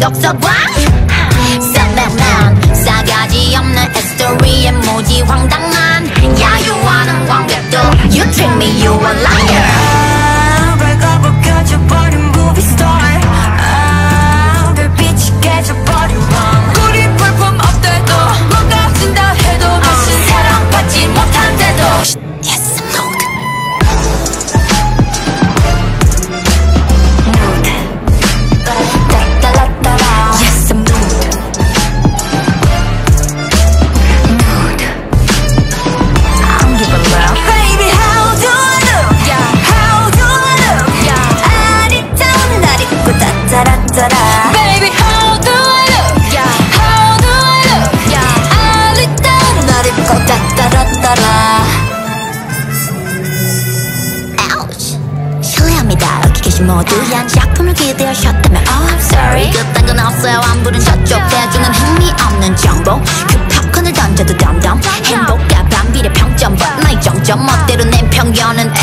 독서관 쌍방만 싸가지 없는 스토리에 무지 황당한 야유하는 관객도 You treat me you a liar 발가벗 켜져버린 movie star 별빛이 깨져버린 밤 우리 볼품 업돼도 망가진다 해도 다시 사랑받지 못한대도 Yes mood Yes mood Mood I don't give a love Baby how do I look yeah how do I look yeah 아리따운 날 입고 따따라따라 Baby how do I look yeah how do I look yeah 아리따운 날 입고 따따라따라 Ouch 실례합니다 여기 계신 모두야 작품을 기대하셨다면 Oh I'm sorry 그딴 건 없어요 안 부른 저쪽 대중은 흥미없는 정보 그 팝콘을 던져도 덤덤 행복과 반비례 평점 But 나의 정점 멋대로 낸 편견은